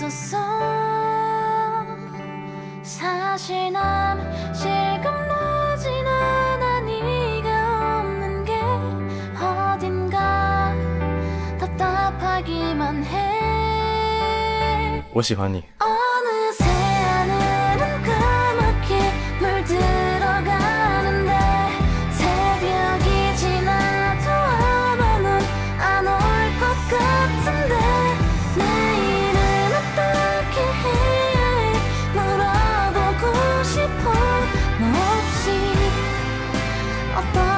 없었어. 사실 난 실감나진 않아. 네가 없는 게 어딘가 답답하기만 해. 我喜欢你。 어느새 하늘은 까맣게 물들어가는데 새벽이 지나도 아마 넌 안 올 것 같은데 내일은 어떻게 해야 해 물어보고 싶어. 너 없이 어떤